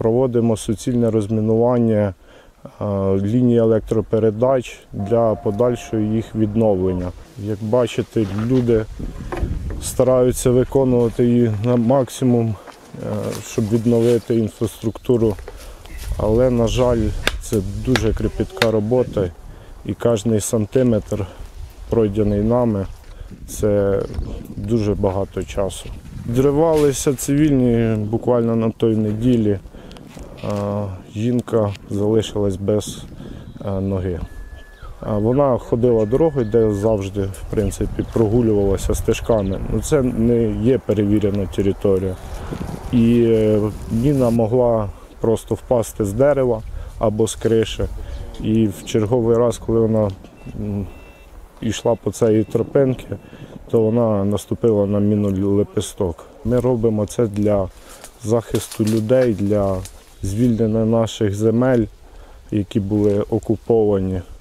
проводимо суцільне розмінування лінії електропередач для подальшого їх відновлення. Як бачите, люди стараються виконувати її на максимум, щоб відновити інфраструктуру, але, на жаль, це дуже кропітка робота і кожен сантиметр, пройдений нами, це дуже багато часу. Відривалися цивільні буквально на той неділі. Жінка залишилась без ноги. Вона ходила дорогою, де завжди, в принципі, прогулювалася стежками. Це не є перевірена територія. І міна могла просто впасти з дерева або з криші. І в черговий раз, коли вона йшла по цій тропинці, то вона наступила на міну-лепесток. Ми робимо це для захисту людей, для звільнення наших земель, які були окуповані.